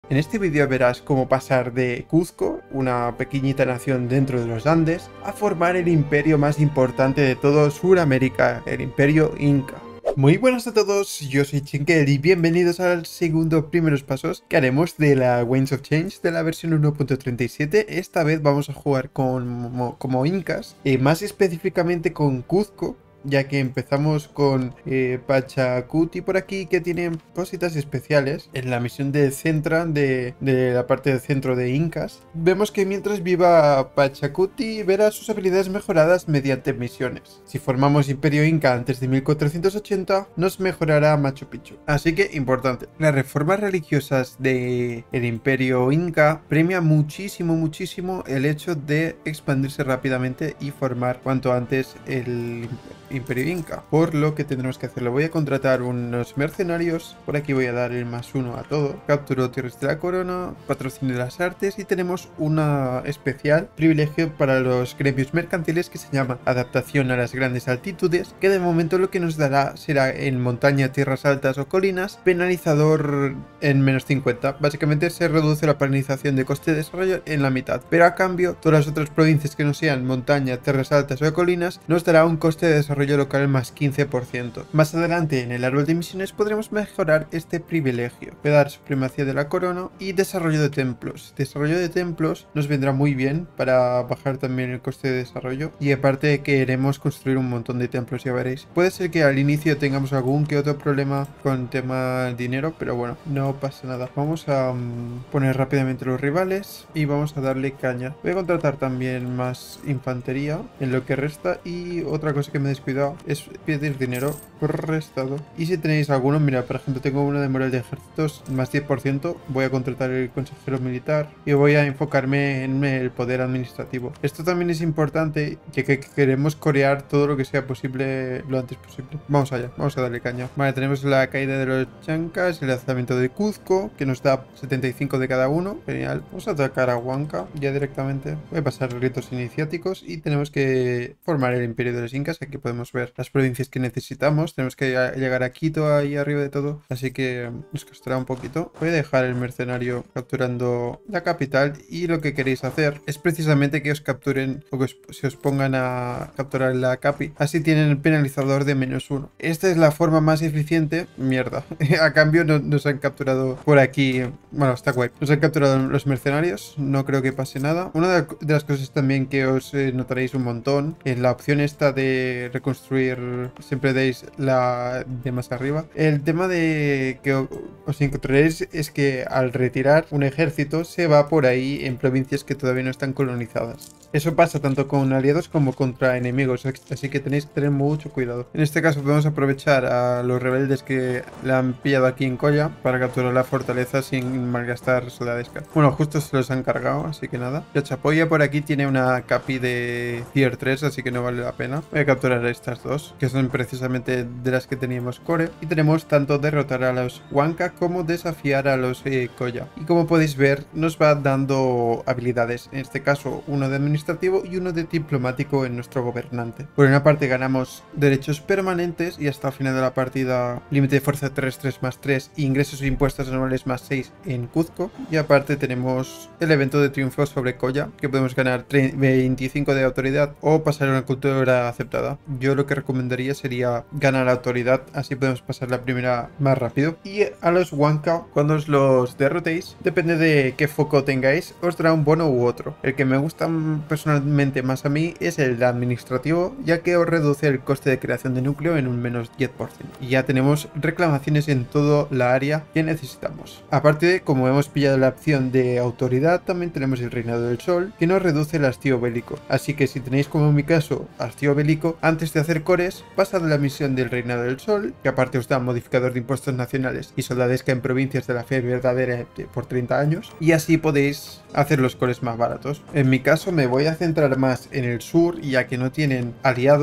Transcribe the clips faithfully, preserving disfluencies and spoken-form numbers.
En este vídeo verás cómo pasar de Cuzco, una pequeñita nación dentro de los Andes, a formar el imperio más importante de todo Sudamérica, el Imperio Inca. Muy buenas a todos, yo soy Chinkel y bienvenidos al segundo primeros pasos que haremos de la Winds of Change de la versión uno punto treinta y siete. Esta vez vamos a jugar con, como incas, y más específicamente con Cuzco, ya que empezamos con eh, Pachacuti por aquí, que tienen cositas especiales. En la misión de Centra, de, de la parte del centro de Incas, vemos que mientras viva Pachacuti verá sus habilidades mejoradas mediante misiones. Si formamos Imperio Inca antes de mil cuatrocientos ochenta, nos mejorará Machu Picchu. Así que, importante, las reformas religiosas del Imperio Inca premia muchísimo, muchísimo el hecho de expandirse rápidamente y formar cuanto antes el Imperio Inca, por lo que tendremos que hacerlo. Voy a contratar unos mercenarios, por aquí voy a dar el más uno a todo. Capturó tierras de la corona, patrocinio de las artes, y tenemos una especial privilegio para los gremios mercantiles que se llama adaptación a las grandes altitudes, que de momento lo que nos dará será en montaña, tierras altas o colinas, penalizador en menos cincuenta. Básicamente se reduce la penalización de coste de desarrollo en la mitad, pero a cambio todas las otras provincias que no sean montaña, tierras altas o colinas nos dará un coste de desarrollo local más quince por ciento. Más adelante en el árbol de misiones podremos mejorar este privilegio. Voy a dar supremacía de la corona y desarrollo de templos. Desarrollo de templos nos vendrá muy bien para bajar también el coste de desarrollo, y aparte queremos construir un montón de templos, ya veréis. Puede ser que al inicio tengamos algún que otro problema con tema dinero, pero bueno, no pasa nada. Vamos a um, poner rápidamente los rivales y vamos a darle caña. Voy a contratar también más infantería en lo que resta, y otra cosa que me descuido es pedir dinero prestado. Y si tenéis alguno, mira, por ejemplo, tengo uno de moral de ejércitos más diez por ciento, voy a contratar el consejero militar y voy a enfocarme en el poder administrativo. Esto también es importante, ya que queremos corear todo lo que sea posible lo antes posible. Vamos allá, vamos a darle caña. Vale, tenemos la caída de los chancas, el lanzamiento de Cuzco, que nos da setenta y cinco de cada uno. Genial. Vamos a atacar a Huanca ya directamente. Voy a pasar ritos iniciáticos y tenemos que formar el imperio de los incas. Aquí podemos ver las provincias que necesitamos. Tenemos que llegar a Quito, ahí arriba de todo, así que nos costará un poquito. Voy a dejar el mercenario capturando la capital, y lo que queréis hacer es precisamente que os capturen o que os, se os pongan a capturar la capi, así tienen el penalizador de menos uno. Esta es la forma más eficiente. Mierda, a cambio no, nos han capturado por aquí, bueno, está guay, nos han capturado los mercenarios, no creo que pase nada. Una de, de las cosas también que os eh, notaréis un montón es la opción esta de reconstruir, siempre deis la de más arriba. El tema de que os encontraréis es que al retirar un ejército se va por ahí en provincias que todavía no están colonizadas. Eso pasa tanto con aliados como contra enemigos, así que tenéis que tener mucho cuidado. En este caso podemos aprovechar a los rebeldes que la han pillado aquí en Colla para capturar la fortaleza sin malgastar soldadesca. Bueno, justo se los han cargado, así que nada. La Chapoya por aquí tiene una capi de tier tres, así que no vale la pena. Voy a capturar a estas dos, que son precisamente de las que teníamos core. Y tenemos tanto derrotar a los Huanca como desafiar a los eh, Colla. Y como podéis ver, nos va dando habilidades. En este caso, uno de administración y uno de diplomático en nuestro gobernante. Por una parte ganamos derechos permanentes y hasta el final de la partida límite de fuerza terrestres más tres, ingresos e impuestos anuales más seis en Cuzco, y aparte tenemos el evento de triunfo sobre Colla, que podemos ganar veinticinco de autoridad o pasar a una cultura aceptada. Yo lo que recomendaría sería ganar autoridad, así podemos pasar la primera más rápido. Y a los Huanca, cuando os los derrotéis, depende de qué foco tengáis, os dará un bono u otro. El que me gusta personalmente más a mí es el administrativo, ya que os reduce el coste de creación de núcleo en un menos diez por ciento. Y ya tenemos reclamaciones en toda la área que necesitamos. Aparte de, como hemos pillado la opción de autoridad, también tenemos el reinado del sol, que nos reduce el hastío bélico. Así que si tenéis, como en mi caso, hastío bélico, antes de hacer cores, pasad la misión del reinado del sol, que aparte os da modificador de impuestos nacionales y soldadesca en provincias de la fe verdadera por treinta años, y así podéis hacer los cores más baratos. En mi caso me voy a centrar más en el sur, ya que no tienen aliados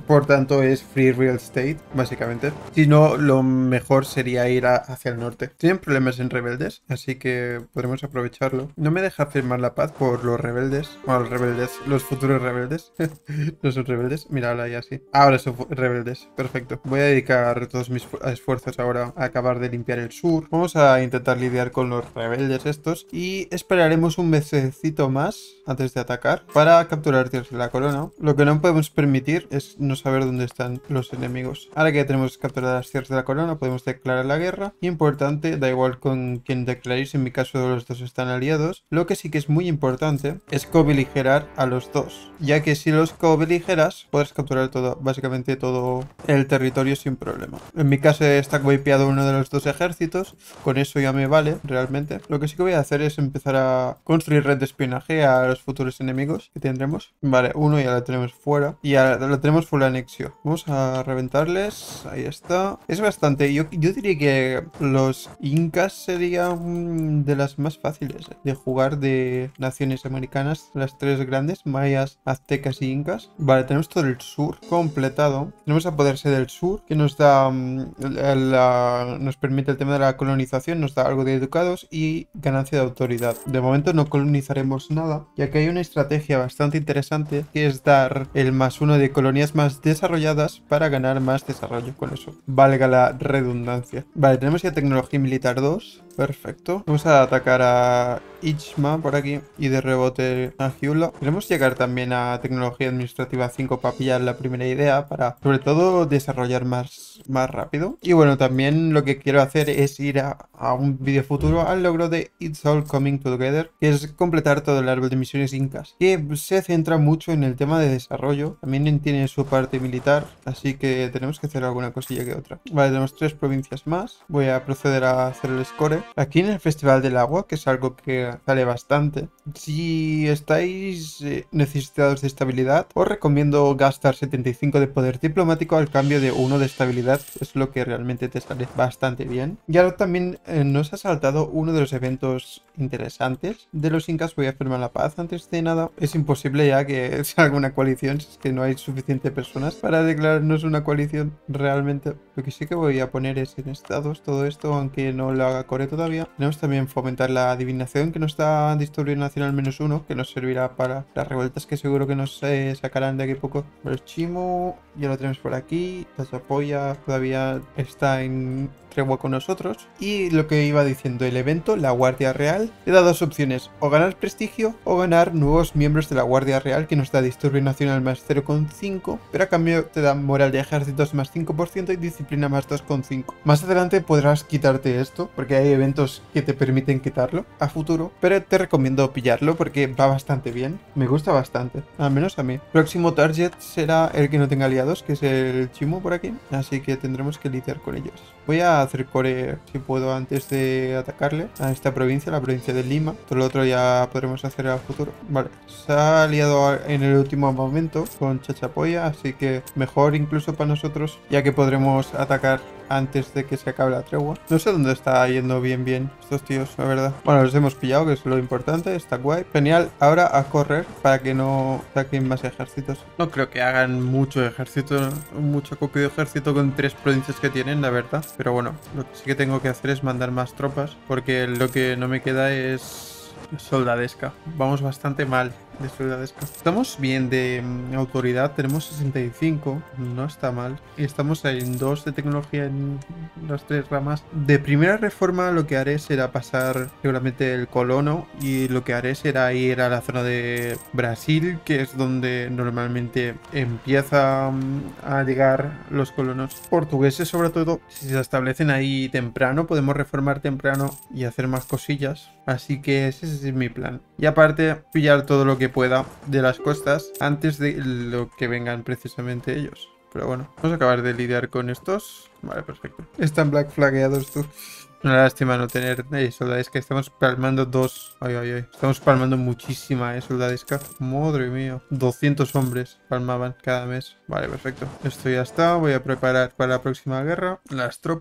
Por tanto, es free real estate, básicamente. Si no, lo mejor sería ir a, hacia el norte. Tienen problemas en rebeldes, así que podremos aprovecharlo. No me deja firmar la paz por los rebeldes. Bueno, los rebeldes, los futuros rebeldes. No son rebeldes. Mira, ahora ya sí. Ahora son rebeldes. Perfecto. Voy a dedicar todos mis esfuerzos ahora a acabar de limpiar el sur. Vamos a intentar lidiar con los rebeldes estos y esperaremos un mesecito más antes de atacar para capturar tierras de la corona. Lo que no podemos permitir es no saber dónde están los enemigos. Ahora que ya tenemos capturadas las tierras de la corona, podemos declarar la guerra. Importante, da igual con quién declaréis, en mi caso los dos están aliados. Lo que sí que es muy importante es cobeligerar a los dos, ya que si los cobeligeras podrás capturar todo, básicamente todo el territorio sin problema. En mi caso está wipeado uno de los dos ejércitos, con eso ya me vale realmente. Lo que sí que voy a hacer es empezar a construir red de espionaje a los futuros enemigos que tendremos. Vale, uno ya lo tenemos fuera y ya lo tenemos full anexio. Vamos a reventarles, ahí está. Es bastante, yo, yo diría que los incas serían de las más fáciles de jugar de naciones americanas, las tres grandes, mayas, aztecas y incas. Vale, tenemos todo el sur completado. Tenemos apoderarse del sur, que nos da um, el, la, nos permite el tema de la colonización, nos da algo de educados y ganancia de autoridad. De momento no colonizaremos nada, ya que hay una estrategia bastante interesante que es dar el más uno de colonias más desarrolladas para ganar más desarrollo con eso. Valga la redundancia. Vale, tenemos ya tecnología militar dos. Perfecto. Vamos a atacar a Ichma por aquí y de rebote a Hyula. Queremos llegar también a tecnología administrativa cinco para pillar la primera idea para sobre todo desarrollar más, más rápido. Y bueno, también lo que quiero hacer es ir a, a un vídeo futuro al logro de It's All Coming Together, que es completar todo el árbol de misiones incas, que se centra mucho en el tema de desarrollo. También tiene su parte militar, así que tenemos que hacer alguna cosilla que otra. Vale, tenemos tres provincias más. Voy a proceder a hacer el score. Aquí en el Festival del Agua, que es algo que sale bastante. Si estáis eh, necesitados de estabilidad, os recomiendo gastar setenta y cinco de poder diplomático al cambio de uno de estabilidad. Es lo que realmente te sale bastante bien. Y ahora también eh, nos ha saltado uno de los eventos interesantes de los incas. Voy a firmar la paz antes de nada. Es imposible ya que salga una coalición, si es que no hay suficientes personas para declararnos una coalición realmente. Lo que sí que voy a poner es en estados todo esto, aunque no lo haga Core todavía. Tenemos también fomentar la adivinación, que nos da disturbio nacional menos uno, que nos servirá para las revueltas que seguro que nos eh, sacarán de aquí a poco. El Chimo ya lo tenemos por aquí. Tachapoya todavía está en tregua con nosotros. Y lo que iba diciendo, el evento, la Guardia Real, te da dos opciones: o ganar prestigio o ganar nuevos miembros de la Guardia Real, que nos da disturbio nacional más cero coma cinco, pero a cambio te da moral de ejércitos más cinco por ciento y disciplina más dos coma cinco. Más adelante podrás quitarte esto, porque hay eventos que te permiten quitarlo a futuro, pero te recomiendo pillarlo porque va bastante bien. Me gusta bastante, al menos a mí. Próximo target será el que no tenga aliados, que es el Chimo por aquí, así que tendremos que lidiar con ellos. Voy a hacer core si puedo antes de atacarle a esta provincia, la provincia de Lima. Todo lo otro ya podremos hacer a futuro. Vale, se ha aliado en el último momento con Chachapoya, así que mejor incluso para nosotros, ya que podremos atacar antes de que se acabe la tregua. No sé dónde está yendo bien bien estos tíos, la verdad. Bueno, los hemos pillado, que es lo importante. Está guay. Genial. Ahora a correr para que no saquen más ejércitos. No creo que hagan mucho ejército, mucho coque de ejército con tres provincias que tienen, la verdad. Pero bueno, lo que sí que tengo que hacer es mandar más tropas, porque lo que no me queda es soldadesca. Vamos bastante mal de soldadesca. Estamos bien de um, autoridad, tenemos sesenta y cinco, no está mal. Y estamos en dos de tecnología en las tres ramas. De primera reforma lo que haré será pasar seguramente el colono, y lo que haré será ir a la zona de Brasil, que es donde normalmente empieza um, a llegar los colonos portugueses, sobre todo. Si se establecen ahí temprano, podemos reformar temprano y hacer más cosillas. Así que ese es mi plan. Y aparte, pillar todo lo que pueda de las costas antes de lo que vengan precisamente ellos. Pero bueno, vamos a acabar de lidiar con estos. Vale, perfecto. Están black flagueados tú. Una lástima no tener eh, soldadesca. Estamos palmando dos. Ay, ay, ay. Estamos palmando muchísima, eh, soldadesca. Madre mía. doscientos hombres palmaban cada mes. Vale, perfecto. Esto ya está. Voy a preparar para la próxima guerra las tropas.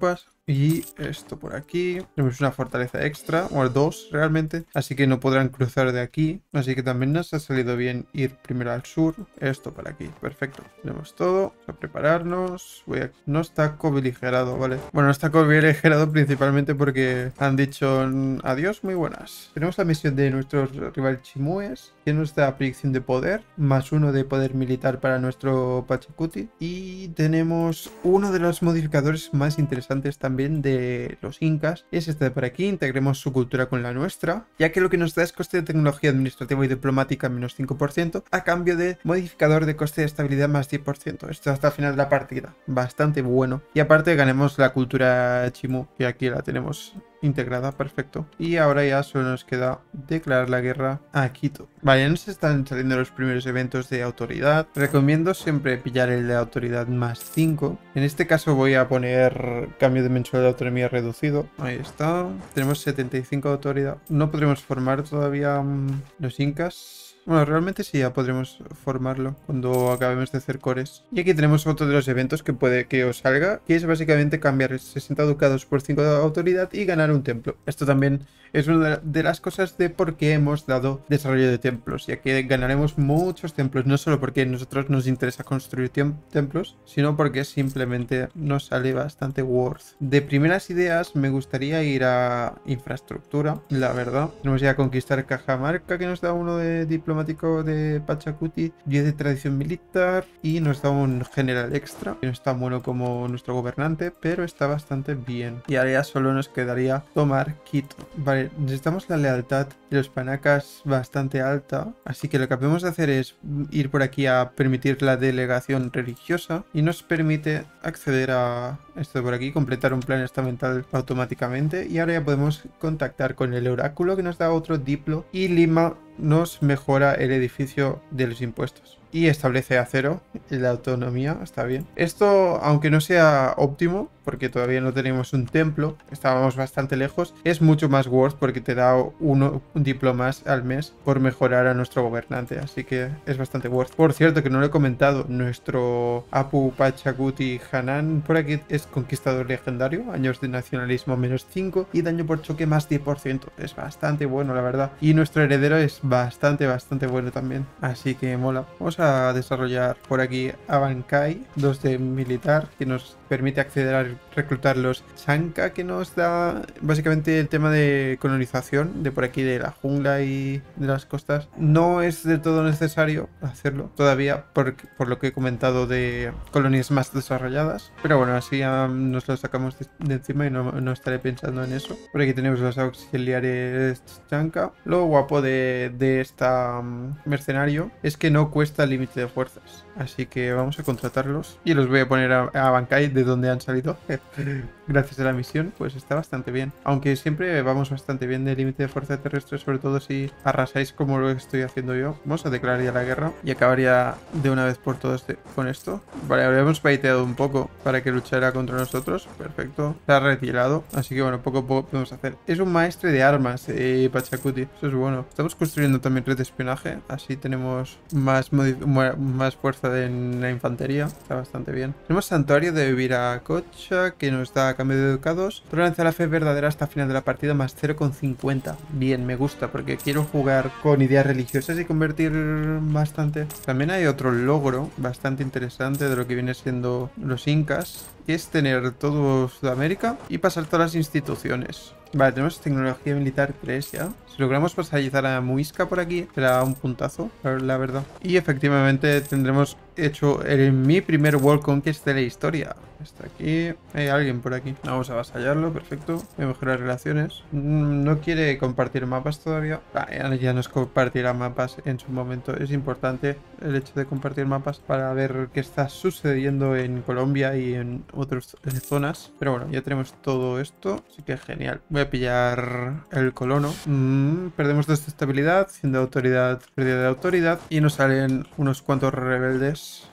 Y esto por aquí. Tenemos una fortaleza extra, o dos realmente. Así que no podrán cruzar de aquí. Así que también nos ha salido bien ir primero al sur. Esto por aquí. Perfecto. Tenemos todo. Vamos a prepararnos. Voy a... No está cobeligerado, ¿vale? Bueno, no está cobeligerado principalmente porque han dicho adiós, muy buenas. Tenemos la misión de nuestro rival Chimúes, que nos da predicción de poder, más uno de poder militar para nuestro Pachacuti. Y tenemos uno de los modificadores más interesantes también de los incas, es este de por aquí. Integremos su cultura con la nuestra, ya que lo que nos da es coste de tecnología administrativa y diplomática menos cinco por ciento, a cambio de modificador de coste de estabilidad más diez por ciento. Esto hasta el final de la partida, bastante bueno. Y aparte ganemos la cultura Chimú, que aquí la tenemos integrada, perfecto. Y ahora ya solo nos queda declarar la guerra a Quito. Vale, ya nos están saliendo los primeros eventos de autoridad. Recomiendo siempre pillar el de autoridad más cinco. En este caso voy a poner cambio de mensual de autonomía reducido. Ahí está. Tenemos setenta y cinco de autoridad. No podremos formar todavía um, los incas. Bueno, realmente sí, ya podremos formarlo cuando acabemos de hacer cores. Y aquí tenemos otro de los eventos que puede que os salga, que es básicamente cambiar sesenta ducados por cinco de autoridad y ganar un templo. Esto también es una de las cosas de por qué hemos dado desarrollo de templos, ya que ganaremos muchos templos, no solo porque a nosotros nos interesa construir templos, sino porque simplemente nos sale bastante worth. De primeras ideas me gustaría ir a infraestructura, la verdad. Tenemos ya a conquistar Cajamarca, que nos da uno de diplomacia de Pachacuti, diez de tradición militar y nos da un general extra, que no es tan bueno como nuestro gobernante, pero está bastante bien. Y ahora ya solo nos quedaría tomar Quito. Vale, necesitamos la lealtad de los panacas bastante alta, así que lo que podemos hacer es ir por aquí a permitir la delegación religiosa y nos permite acceder a esto de por aquí, completar un plan estamental automáticamente. Y ahora ya podemos contactar con el oráculo, que nos da otro diplo, y Lima nos mejora el edificio de los impuestos y establece a cero la autonomía. Está bien. Esto, aunque no sea óptimo, porque todavía no tenemos un templo, estábamos bastante lejos, es mucho más worth porque te da uno, un diplo más al mes por mejorar a nuestro gobernante, así que es bastante worth. Por cierto, que no lo he comentado, nuestro Apu Pachacuti Hanan por aquí es conquistador legendario, años de nacionalismo menos cinco y daño por choque más diez por ciento. Es bastante bueno, la verdad. Y nuestro heredero es bastante, bastante bueno también, así que mola. Vamos a desarrollar por aquí a Bankai, dos de militar, que nos permite acceder a reclutar los Chanca, que nos da básicamente el tema de colonización de por aquí de la jungla y de las costas. No es del todo necesario hacerlo todavía por, por lo que he comentado de colonias más desarrolladas, pero bueno, así um, nos lo sacamos de, de encima y no, no estaré pensando en eso. Por aquí tenemos los auxiliares Chanca. Lo guapo de, de esta um, mercenario es que no cuesta límite de fuerzas, así que vamos a contratarlos y los voy a poner a, a Bankai, de donde han salido gracias a la misión. Pues está bastante bien, aunque siempre vamos bastante bien de límite de fuerza terrestre, sobre todo si arrasáis como lo estoy haciendo yo. Vamos a declarar ya la guerra y acabaría de una vez por todas de, con esto. Vale, habríamos baiteado un poco para que luchara contra nosotros. Perfecto, se ha retirado, así que bueno, poco a poco podemos hacer. Es un maestre de armas, eh, Pachacuti, eso es bueno. Estamos construyendo también red de espionaje, así tenemos más, más fuerza en la infantería, está bastante bien. Tenemos santuario de Viracocha, que nos da cambio de educados, tolerancia a la fe verdadera hasta final de la partida más cero coma cincuenta. Bien, me gusta porque quiero jugar con ideas religiosas y convertir bastante. También hay otro logro bastante interesante de lo que viene siendo los incas, que es tener todo Sudamérica y pasar todas las instituciones. Vale, tenemos tecnología militar tres ya. Si logramos pasallizar a Muisca por aquí, será un puntazo, la verdad. Y efectivamente tendremos hecho el, mi primer World Conquest de la historia. Está aquí. Hay alguien por aquí. Vamos a avasallarlo, perfecto. Voy a mejorar relaciones. No quiere compartir mapas todavía. Ah, ya nos compartirá mapas en su momento. Es importante el hecho de compartir mapas para ver qué está sucediendo en Colombia y en otras zonas. Pero bueno, ya tenemos todo esto, así que genial. Voy a pillar el colono. Mm, perdemos dos de estabilidad, cien de autoridad, pérdida de autoridad y nos salen unos cuantos rebeldes.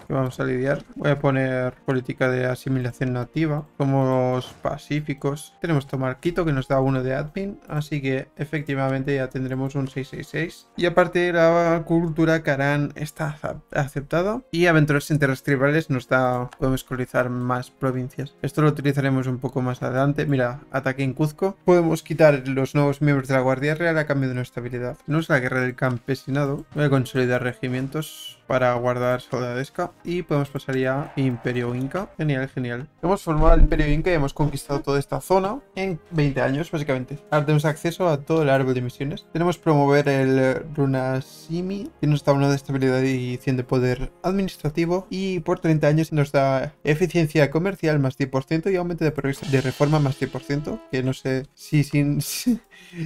que vamos a lidiar. Voy a poner política de asimilación nativa. Somos pacíficos. Tenemos tomar Quito, que nos da uno de admin, así que efectivamente ya tendremos un seis seis seis. Y aparte la cultura Karan está aceptada. Y aventuras en tierras tribales nos da, podemos colonizar más provincias. Esto lo utilizaremos un poco más adelante. Mira, ataque en Cuzco. Podemos quitar los nuevos miembros de la Guardia Real a cambio de nuestra habilidad. No es la guerra del campesinado. Voy a consolidar regimientos para guardar soldadesca y podemos pasar ya a Imperio Inca. Genial, genial. Hemos formado el Imperio Inca y hemos conquistado toda esta zona en veinte años, básicamente. Ahora tenemos acceso a todo el árbol de misiones. Tenemos promover el Runasimi, que nos da una de estabilidad y cien de poder administrativo, y por treinta años nos da eficiencia comercial más diez por ciento y aumento de progreso de reforma más diez por ciento, que no sé si, sin, si,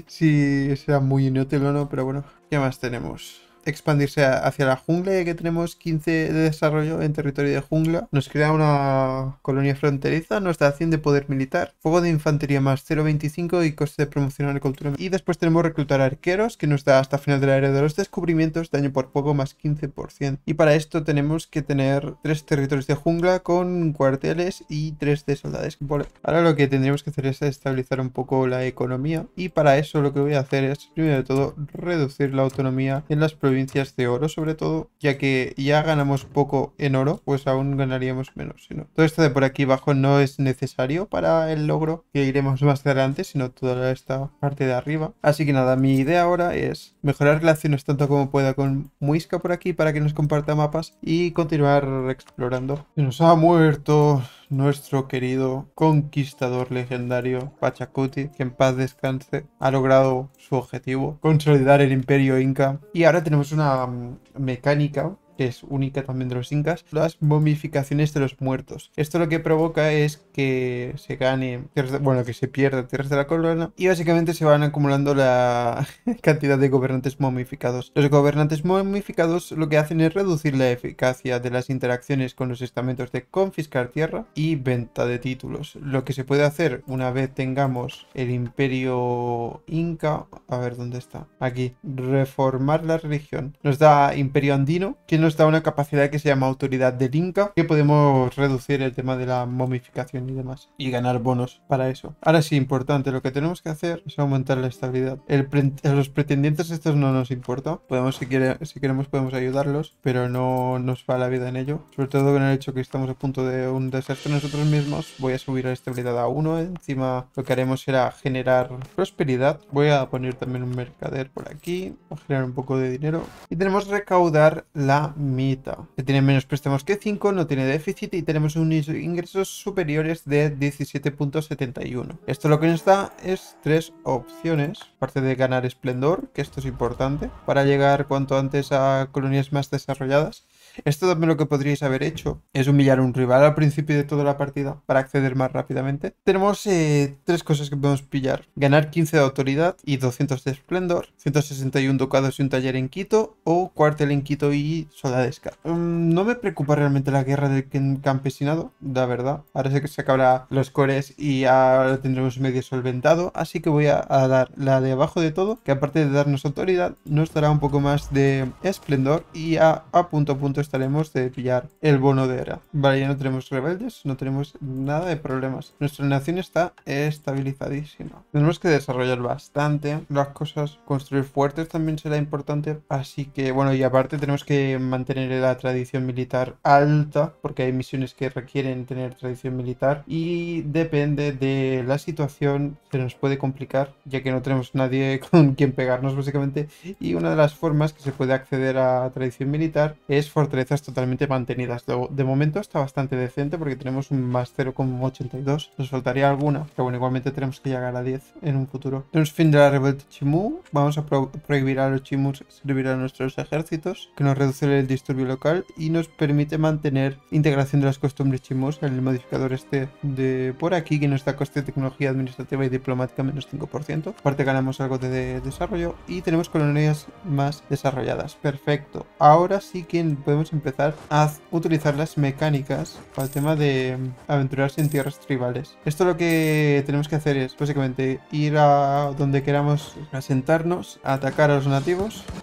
si será muy inútil o no, pero bueno. ¿Qué más tenemos? Expandirse hacia la jungla, ya que tenemos quince de desarrollo en territorio de jungla. Nos crea una colonia fronteriza, nos da cien de poder militar, fuego de infantería más cero coma veinticinco y coste de promocionar la cultura. Y después tenemos reclutar arqueros, que nos da hasta final de la era de los descubrimientos, daño por fuego más quince por ciento. Y para esto tenemos que tener tres territorios de jungla con cuarteles y tres de soldados. Ahora lo que tendríamos que hacer es estabilizar un poco la economía, y para eso lo que voy a hacer es, primero de todo, reducir la autonomía en las provincias de oro, sobre todo, ya que ya ganamos poco en oro, pues aún ganaríamos menos. Sino. Todo esto de por aquí abajo no es necesario para el logro que iremos más adelante, sino toda esta parte de arriba. Así que nada, mi idea ahora es mejorar relaciones tanto como pueda con Muisca por aquí para que nos comparta mapas y continuar explorando. Se nos ha muerto nuestro querido conquistador legendario Pachacuti, que en paz descanse. Ha logrado su objetivo, consolidar el imperio inca, y ahora tenemos una um, mecánica que es única también de los incas, las momificaciones de los muertos. Esto lo que provoca es que se gane, tierras, bueno, que se pierda tierras de la corona, y básicamente se van acumulando la cantidad de gobernantes momificados. Los gobernantes momificados lo que hacen es reducir la eficacia de las interacciones con los estamentos de confiscar tierra y venta de títulos. Lo que se puede hacer una vez tengamos el imperio inca, a ver dónde está, aquí, reformar la religión. Nos da imperio andino, que nos da una capacidad que se llama autoridad del Inca, que podemos reducir el tema de la momificación y demás, y ganar bonos para eso. Ahora sí, importante, lo que tenemos que hacer es aumentar la estabilidad. El pre a los pretendientes estos no nos importa, podemos si, quiere, si queremos podemos ayudarlos, pero no nos va la vida en ello, sobre todo con el hecho que estamos a punto de un desastre nosotros mismos. Voy a subir la estabilidad a uno, encima lo que haremos será generar prosperidad. Voy a poner también un mercader por aquí, a generar un poco de dinero, y tenemos recaudar la mitad, que tiene menos préstamos que cinco, no tiene déficit y tenemos unos ingresos superiores de diecisiete punto setenta y uno. Esto lo que nos da es tres opciones, aparte de ganar esplendor, que esto es importante, para llegar cuanto antes a colonias más desarrolladas. Esto también lo que podríais haber hecho es humillar a un rival al principio de toda la partida para acceder más rápidamente. Tenemos eh, tres cosas que podemos pillar. Ganar quince de autoridad y doscientos de esplendor, ciento sesenta y uno ducados y un taller en Quito, o cuartel en Quito y soldadesca. Um, no me preocupa realmente la guerra del campesinado, la verdad. Ahora sé que se acabará los cores y ahora lo tendremos medio solventado, así que voy a, a dar la de abajo de todo, que aparte de darnos autoridad, nos dará un poco más de esplendor, y a, a punto a punto estaremos de pillar el bono de era. Vale, ya no tenemos rebeldes, no tenemos nada de problemas. Nuestra nación está estabilizadísima. Tenemos que desarrollar bastante las cosas. Construir fuertes también será importante. Así que, bueno, y aparte tenemos que mantener la tradición militar alta, porque hay misiones que requieren tener tradición militar. Y depende de la situación, se nos puede complicar, ya que no tenemos nadie con quien pegarnos, básicamente. Y una de las formas que se puede acceder a tradición militar es fortalecer totalmente mantenidas. De, de momento está bastante decente porque tenemos un más cero coma ochenta y dos. Nos faltaría alguna, pero bueno, igualmente tenemos que llegar a diez en un futuro. Tenemos fin de la rebelión Chimú. Vamos a pro prohibir a los Chimus servir a nuestros ejércitos, que nos reduce el disturbio local y nos permite mantener integración de las costumbres Chimus en el modificador este de por aquí, que nos da coste de tecnología administrativa y diplomática menos cinco por ciento. Aparte ganamos algo de, de desarrollo y tenemos colonias más desarrolladas. Perfecto. Ahora sí que podemos empezar a utilizar las mecánicas para el tema de aventurarse en tierras tribales. Esto lo que tenemos que hacer es básicamente ir a donde queramos asentarnos, atacar a los nativos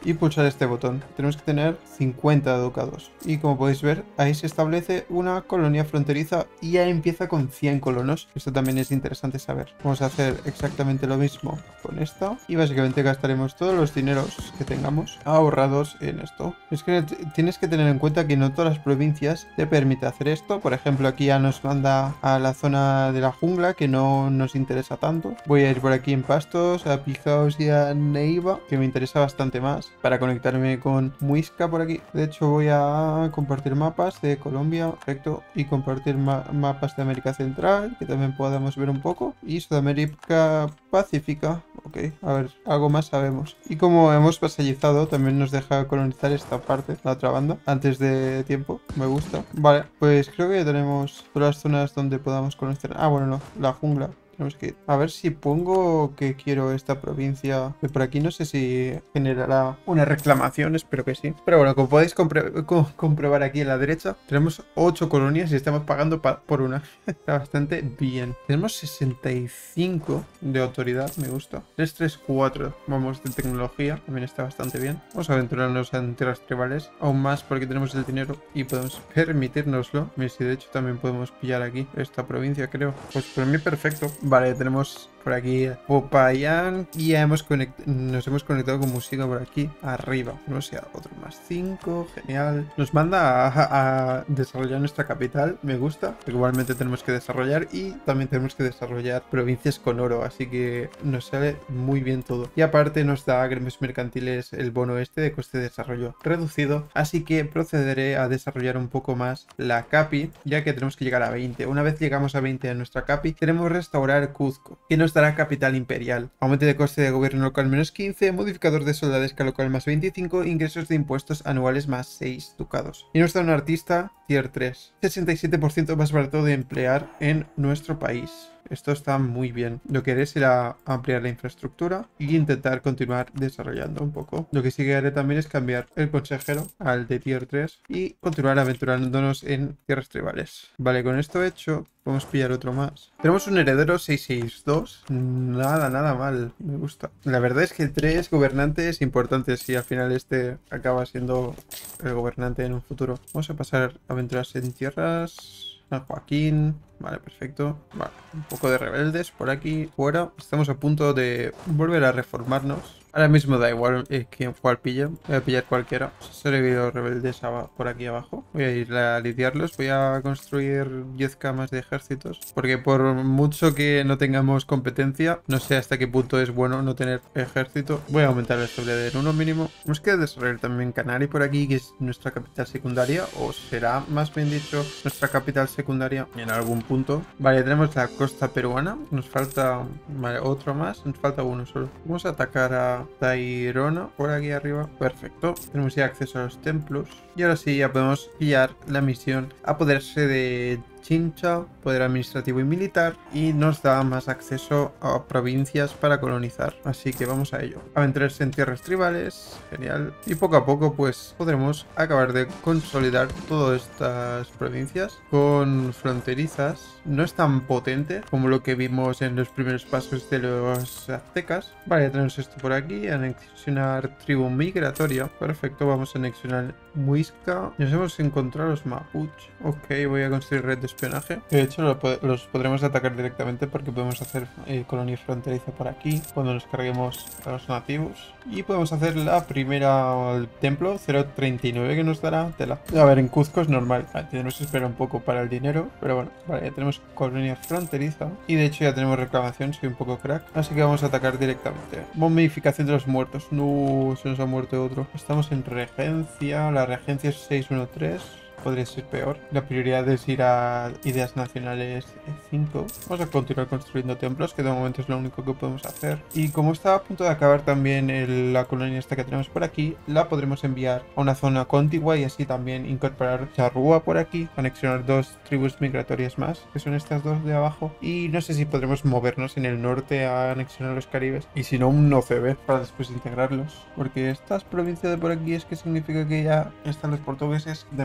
y pulsar este botón. Tenemos que tener cincuenta ducados. Y como podéis ver, ahí se establece una colonia fronteriza y ya empieza con cien colonos. Esto también es interesante saber. Vamos a hacer exactamente lo mismo con esto y básicamente gastaremos todos los dineros que tengamos ahorrados en esto. Es que tienes que tener en cuenta que no todas las provincias te permiten hacer esto. Por ejemplo, aquí ya nos manda a la zona de la jungla, que no nos interesa tanto. Voy a ir por aquí en pastos, a Pijaos y a Neiva, que me interesa bastante más, para conectarme con Muisca por aquí. De hecho, voy a compartir mapas de Colombia, perfecto, y compartir ma mapas de América Central, que también podamos ver un poco, y Sudamérica Pacífica. Ok, a ver, algo más sabemos. Y como hemos vasallizado, también nos deja colonizar esta parte, la otra banda, antes de tiempo. Me gusta. Vale, pues creo que ya tenemos todas las zonas donde podamos colonizar. Ah, bueno, no, la jungla. Tenemos que ir. A ver si pongo que quiero esta provincia. De por aquí no sé si generará una reclamación, espero que sí. Pero bueno, como podéis compre co comprobar aquí a la derecha, tenemos ocho colonias y estamos pagando por una. Está bastante bien. Tenemos sesenta y cinco de autoridad, me gusta. trescientos treinta y cuatro, vamos, de tecnología, también está bastante bien. Vamos a aventurarnos en tierras tribales, aún más porque tenemos el dinero y podemos permitirnoslo. Mira, si de hecho también podemos pillar aquí esta provincia, creo. Pues por mí perfecto. Vale, tenemos por aquí Popayán y ya hemos nos hemos conectado con música por aquí arriba. No sé, otro más cinco, genial. Nos manda a, a desarrollar nuestra capital, me gusta. Igualmente tenemos que desarrollar y también tenemos que desarrollar provincias con oro, así que nos sale muy bien todo. Y aparte nos da a gremios mercantiles el bono este de coste de desarrollo reducido, así que procederé a desarrollar un poco más la capi, ya que tenemos que llegar a veinte. Una vez llegamos a veinte en nuestra capi, queremos restaurar Cuzco, que nos dará capital imperial, aumento de coste de gobierno local menos quince, modificador de soldadesca local más veinticinco, ingresos de impuestos anuales más seis ducados. Y nos da un artista tier tres, sesenta y siete por ciento más barato de emplear en nuestro país. Esto está muy bien. Lo que haré será ampliar la infraestructura e intentar continuar desarrollando un poco. Lo que sí que haré también es cambiar el consejero al de tier tres y continuar aventurándonos en tierras tribales. Vale, con esto hecho, podemos pillar otro más. Tenemos un heredero seiscientos sesenta y dos. Nada, nada mal. Me gusta. La verdad es que tres gobernantes importantes y al final este acaba siendo el gobernante en un futuro. Vamos a pasar a aventurarse en tierras... San Joaquín, vale, perfecto. Vale, un poco de rebeldes por aquí fuera. Estamos a punto de volver a reformarnos. Ahora mismo da igual eh, quién cuál pilla. Voy a pillar cualquiera. Sobrevivido rebeldes por aquí abajo. Voy a ir a lidiarlos. Voy a construir diez camas de ejércitos. Porque por mucho que no tengamos competencia, no sé hasta qué punto es bueno no tener ejército. Voy a aumentar la estabilidad en uno mínimo. Nos queda desarrollar también Canari por aquí, que es nuestra capital secundaria. O será, más bien dicho, nuestra capital secundaria en algún punto. Vale, tenemos la costa peruana. Nos falta, vale, otro más. Nos falta uno solo. Vamos a atacar a Tairona por aquí arriba. Perfecto. Tenemos ya acceso a los templos. Y ahora sí, ya podemos pillar la misión. Apoderarse de Chincha, poder administrativo y militar, y nos da más acceso a provincias para colonizar, así que vamos a ello. Aventurarse en tierras tribales, genial, y poco a poco pues podremos acabar de consolidar todas estas provincias con fronterizas. No es tan potente como lo que vimos en los primeros pasos de los aztecas. Vale, ya tenemos esto por aquí, anexionar tribu migratoria, perfecto, vamos a anexionar Muisca. Nos hemos encontrado los Mapuche. Ok, voy a construir red de espionaje. De hecho, lo, los podremos atacar directamente porque podemos hacer eh, colonia fronteriza por aquí cuando nos carguemos a los nativos. Y podemos hacer la primera el templo cero treinta y nueve que nos dará tela. A ver, en Cuzco es normal. Vale, tenemos que esperar un poco para el dinero. Pero bueno, vale, ya tenemos colonia fronteriza. Y de hecho ya tenemos reclamación, soy un poco crack. Así que vamos a atacar directamente. Momificación de los muertos. No, se nos ha muerto otro. Estamos en regencia. La regencia es seiscientos trece. Podría ser peor. La prioridad es ir a ideas nacionales cinco. Vamos a continuar construyendo templos, que de momento es lo único que podemos hacer. Y como está a punto de acabar también el, la colonia esta que tenemos por aquí, la podremos enviar a una zona contigua y así también incorporar Charrúa por aquí, anexionar dos tribus migratorias más, que son estas dos de abajo. Y no sé si podremos movernos en el norte a anexionar los Caribes. Y si no, un O C B para después integrarlos. Porque estas provincias de por aquí es que significa que ya están los portugueses demasiado temprano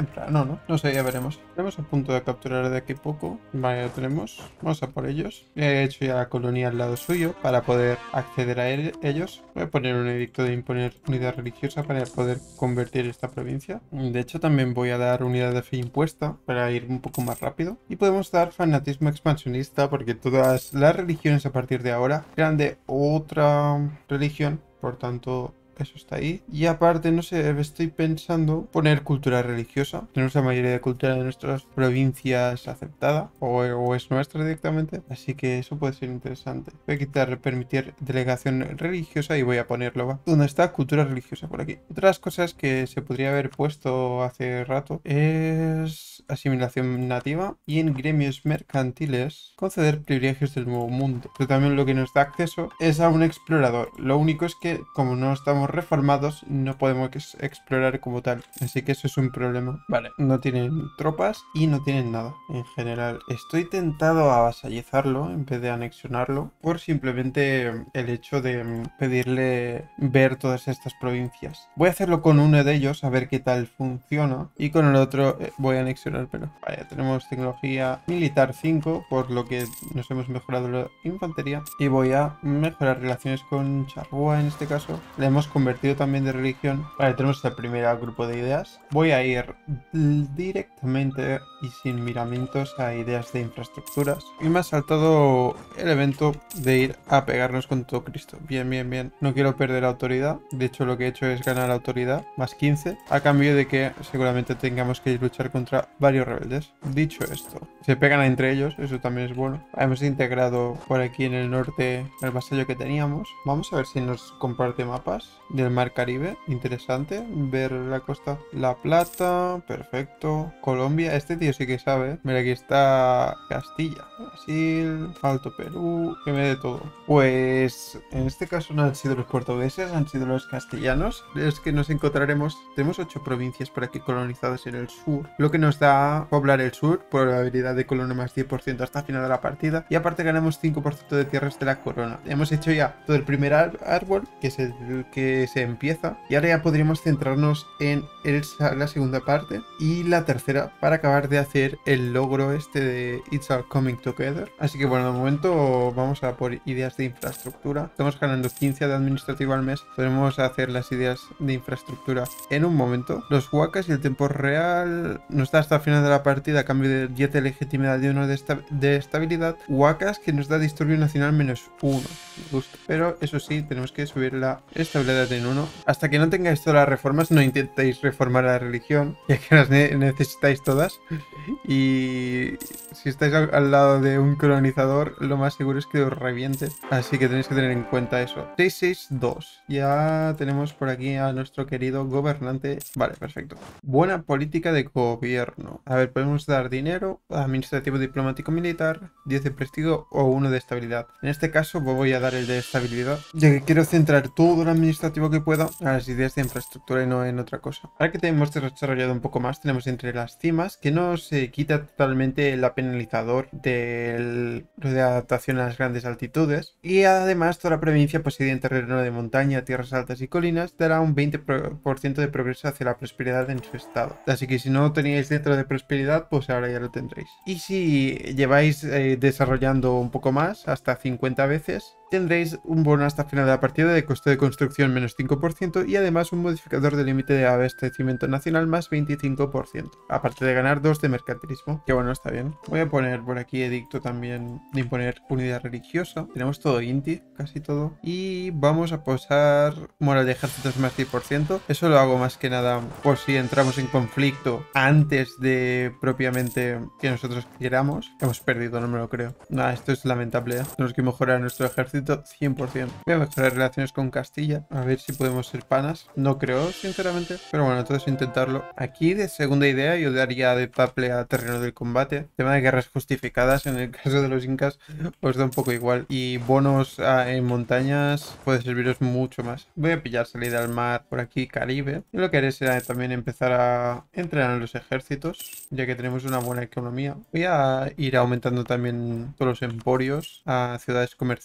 temprano, ¿no? No sé, ya veremos. Estamos a punto de capturar de aquí a poco. Vale, ya tenemos. Vamos a por ellos. He hecho ya la colonia al lado suyo para poder acceder a él- ellos. Voy a poner un edicto de imponer unidad religiosa para poder convertir esta provincia. De hecho, también voy a dar unidad de fe impuesta para ir un poco más rápido. Y podemos dar fanatismo expansionista porque todas las religiones a partir de ahora eran de otra religión. Por tanto, eso está ahí. Y aparte, no sé, estoy pensando poner cultura religiosa. Tenemos la mayoría de cultura de nuestras provincias aceptada, o, o es nuestra directamente. Así que eso puede ser interesante. Voy a quitar permitir delegación religiosa y voy a ponerlo, ¿va? ¿Dónde está cultura religiosa? Por aquí. Otras cosas que se podría haber puesto hace rato es asimilación nativa y en gremios mercantiles conceder privilegios del nuevo mundo. Pero también lo que nos da acceso es a un explorador. Lo único es que como no estamos reformados no podemos explorar como tal, así que eso es un problema. Vale, no tienen tropas y no tienen nada en general. Estoy tentado a vasallizarlo en vez de anexionarlo por simplemente el hecho de pedirle ver todas estas provincias. Voy a hacerlo con uno de ellos a ver qué tal funciona y con el otro eh, voy a anexionar, pero vale, tenemos tecnología militar cinco, por lo que nos hemos mejorado la infantería y voy a mejorar relaciones con Charrúa en este caso. Le hemos convertido también de religión. Vale, tenemos el primer grupo de ideas. Voy a ir directamente y sin miramientos a ideas de infraestructuras. Y me ha saltado el evento de ir a pegarnos con todo Cristo. Bien, bien, bien. No quiero perder autoridad. De hecho, lo que he hecho es ganar autoridad, más quince, a cambio de que seguramente tengamos que luchar contra varios rebeldes. Dicho esto, se pegan entre ellos, eso también es bueno. Hemos integrado por aquí en el norte el vasallo que teníamos. Vamos a ver si nos comparte mapas del mar Caribe. Interesante ver la costa. La Plata, perfecto. Colombia, este tío sí que sabe. Mira, aquí está Castilla, Brasil, Alto Perú, que me dé todo. Pues en este caso no han sido los portugueses, han sido los castellanos. Es que nos encontraremos. Tenemos ocho provincias por aquí colonizadas en el sur, lo que nos da poblar el sur por la habilidad de colono más diez por ciento hasta el final de la partida. Y aparte ganamos cinco por ciento de tierras de la corona. Hemos hecho ya todo el primer árbol, que es el que se empieza, y ahora ya podríamos centrarnos en el, la segunda parte y la tercera para acabar de hacer el logro este de It's All Coming Together. Así que bueno, de momento vamos a por ideas de infraestructura. Estamos ganando quince de administrativo al mes. Podemos hacer las ideas de infraestructura en un momento. Los huacas y el tiempo real nos da hasta el final de la partida a cambio de diez de legitimidad y uno de, esta de estabilidad. Huacas que nos da disturbio nacional menos uno. Justo. Pero eso sí, tenemos que subir la estabilidad en uno. Hasta que no tengáis todas las reformas, no intentéis reformar la religión, ya que las ne necesitáis todas. Y si estáis al, al lado de un colonizador, lo más seguro es que os reviente. Así que tenéis que tener en cuenta eso. seiscientos sesenta y dos. Ya tenemos por aquí a nuestro querido gobernante. Vale, perfecto. Buena política de gobierno. A ver, podemos dar dinero, administrativo, diplomático, militar, diez de prestigio o uno de estabilidad. En este caso voy a dar el de estabilidad, ya que quiero centrar todo lo administrativo que pueda a las ideas de infraestructura y no en otra cosa. Ahora que tenemos desarrollado un poco más, tenemos entre las cimas que no se quita totalmente el penalizador de adaptación a las grandes altitudes, y además toda la provincia poseída en terreno de montaña, tierras altas y colinas dará un veinte por ciento de progreso hacia la prosperidad en su estado. Así que si no teníais dentro de prosperidad, pues ahora ya lo tendréis. Y si lleváis eh, desarrollando un poco más, hasta cincuenta veces, tendréis un bono hasta final de la partida de coste de construcción menos cinco por ciento y además un modificador de límite de abastecimiento nacional más veinticinco por ciento. Aparte de ganar dos de mercantilismo, que bueno, está bien. Voy a poner por aquí edicto también de imponer unidad religiosa. Tenemos todo Inti, casi todo. Y vamos a posar moral de ejércitos más diez por ciento. Eso lo hago más que nada por si entramos en conflicto antes de propiamente que nosotros queramos. Hemos perdido, no me lo creo. Nada, esto es lamentable, ¿eh? Tenemos que mejorar nuestro ejército cien por ciento. Voy a mejorar relaciones con Castilla, a ver si podemos ser panas. No creo, sinceramente, pero bueno, entonces intentarlo. Aquí de segunda idea yo daría de paple a terreno del combate. Tema de guerras justificadas, en el caso de los incas os da un poco igual. Y bonos a, en montañas puede serviros mucho más. Voy a pillar salida al mar por aquí, Caribe. Y lo que haré será también empezar a entrenar en los ejércitos, ya que tenemos una buena economía. Voy a ir aumentando también todos los emporios a ciudades comerciales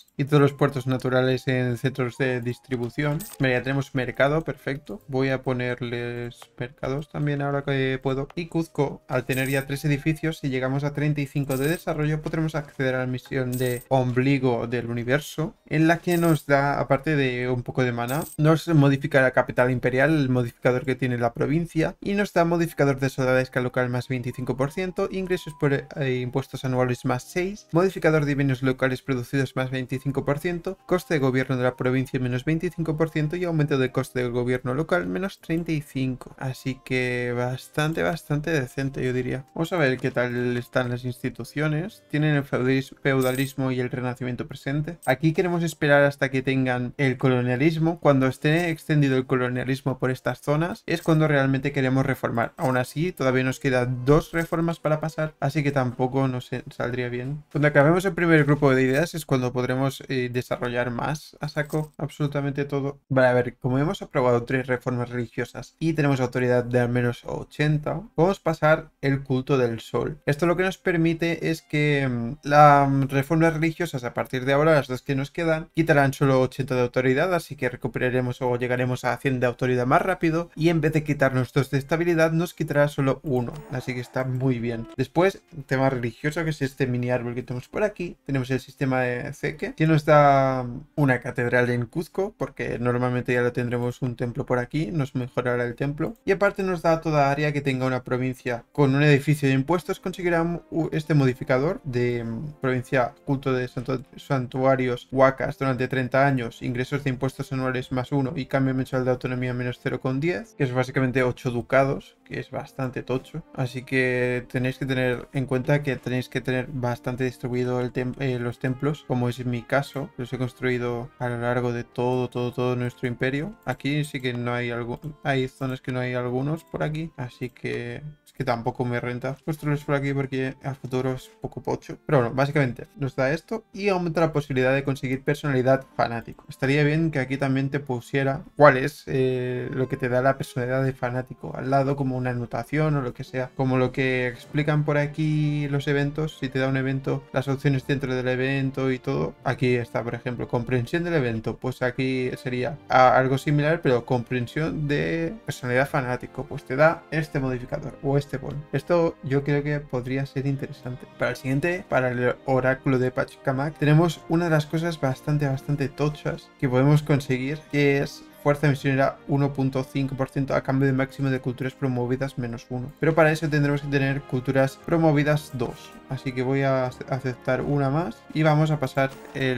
puertos y todos los puertos naturales en centros de distribución. Mira, ya tenemos mercado, perfecto. Voy a ponerles mercados también ahora que puedo. Y Cuzco, al tener ya tres edificios, si llegamos a treinta y cinco de desarrollo, podremos acceder a la misión de ombligo del universo, en la que nos da, aparte de un poco de mana, nos modifica la capital imperial, el modificador que tiene la provincia, y nos da modificador de soldado a escala local más veinticinco por ciento, ingresos por eh, impuestos anuales más seis, modificador de bienes locales producidos más veinticinco por ciento, coste de gobierno de la provincia menos veinticinco por ciento y aumento del coste del gobierno local menos treinta y cinco por ciento. Así que bastante, bastante decente, yo diría. Vamos a ver qué tal están las instituciones. Tienen el feudalismo y el renacimiento presente. Aquí queremos esperar hasta que tengan el colonialismo. Cuando esté extendido el colonialismo por estas zonas es cuando realmente queremos reformar. Aún así, todavía nos quedan dos reformas para pasar, así que tampoco nos saldría bien. Cuando acabemos el primer grupo de ideas es cuando podremos eh, desarrollar más a saco absolutamente todo. Vale, a ver, como hemos aprobado tres reformas religiosas y tenemos autoridad de al menos ochenta, podemos pasar el culto del sol. Esto lo que nos permite es que mmm, las reformas religiosas, a partir de ahora, las dos que nos quedan, quitarán solo ochenta de autoridad, así que recuperaremos o llegaremos a cien de autoridad más rápido, y en vez de quitarnos dos de estabilidad nos quitará solo uno, así que está muy bien. Después, tema religioso, que es este mini árbol que tenemos por aquí. Tenemos el sistema de Zeque, que nos da una catedral en Cuzco, porque normalmente ya lo tendremos un templo por aquí, nos mejorará el templo, y aparte nos da toda área que tenga una provincia con un edificio de impuestos, conseguirá este modificador de provincia culto de santu santuarios Huacas durante treinta años, ingresos de impuestos anuales más uno y cambio mensual de autonomía menos cero coma diez, que es básicamente ocho ducados, que es bastante tocho. Así que tenéis que tener en cuenta que tenéis que tener bastante distribuido el tem eh, los templos, como es mi caso. Los he construido a lo largo de todo, todo, todo nuestro imperio. Aquí sí que no hay algo, hay zonas que no hay algunos por aquí, así que es que tampoco me renta construirlos por aquí porque a futuro es poco pocho. Pero bueno, básicamente nos da esto y aumenta la posibilidad de conseguir personalidad fanático. Estaría bien que aquí también te pusiera cuál es eh, lo que te da la personalidad de fanático al lado, como una anotación o lo que sea, como lo que explican por aquí los eventos. Si te da un evento, las opciones dentro del evento y todo, aquí está, por ejemplo, comprensión del evento, pues aquí sería algo similar, pero comprensión de personalidad fanático, pues te da este modificador o este bon. Esto yo creo que podría ser interesante. Para el siguiente, para el oráculo de Pachacamac, tenemos una de las cosas bastante, bastante tochas que podemos conseguir, que es fuerza misionera uno punto cinco por ciento a cambio de máximo de culturas promovidas menos uno. Pero para eso tendremos que tener culturas promovidas dos. Así que voy a aceptar una más y vamos a pasar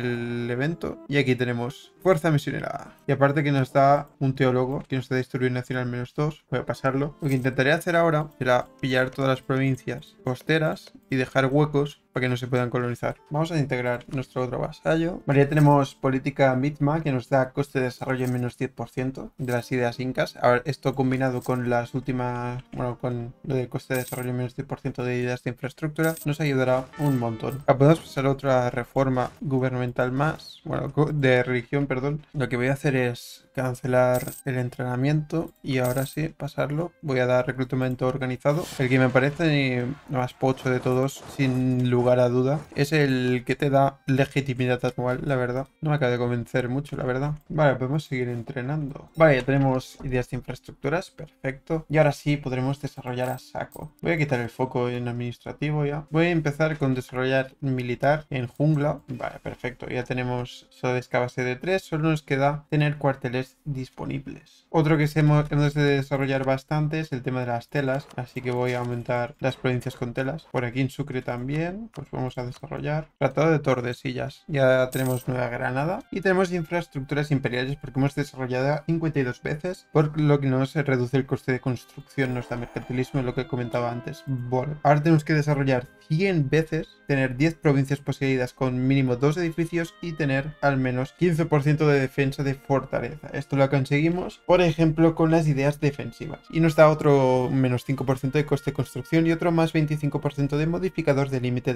el evento. Y aquí tenemos fuerza misionera. Y aparte que nos da un teólogo que nos da destruir nacional menos dos. Voy a pasarlo. Lo que intentaré hacer ahora será pillar todas las provincias costeras y dejar huecos para que no se puedan colonizar. Vamos a integrar nuestro otro vasallo. Vale, ya tenemos política Mitma, que nos da coste de desarrollo en menos diez por ciento de las ideas incas. Ahora, esto combinado con las últimas, bueno, con lo de coste de desarrollo en menos diez por ciento de ideas de infraestructura, nos ayudará un montón. Ahora podemos pasar a otra reforma gubernamental más, bueno, de religión, perdón. Lo que voy a hacer es cancelar el entrenamiento y ahora sí pasarlo. Voy a dar reclutamiento organizado. El que me parece más pocho de todos, sin lugar a duda, es el que te da legitimidad anual, la verdad. No me acaba de convencer mucho, la verdad. Vale, podemos seguir entrenando. Vale, ya tenemos ideas de infraestructuras, perfecto. Y ahora sí podremos desarrollar a saco. Voy a quitar el foco en administrativo ya. Voy a empezar con desarrollar militar en jungla. Vale, perfecto. Ya tenemos Sodesca base de tres. Solo nos queda tener cuarteles disponibles. Otro que hemos, hemos de desarrollar bastante es el tema de las telas, así que voy a aumentar las provincias con telas. Por aquí en Sucre también, pues vamos a desarrollar Tratado de Tordesillas. Ya tenemos Nueva Granada y tenemos infraestructuras imperiales porque hemos desarrollado cincuenta y dos veces, por lo que nos reduce el coste de construcción, nos da mercantilismo, lo que comentaba antes. Bueno, ahora tenemos que desarrollar cien veces, tener diez provincias poseídas con mínimo dos edificios y tener al menos quince por ciento de defensa de fortaleza. Esto lo conseguimos, por ejemplo, con las ideas defensivas. Y nos da otro menos cinco por ciento de coste de construcción y otro más veinticinco por ciento de modificador de límite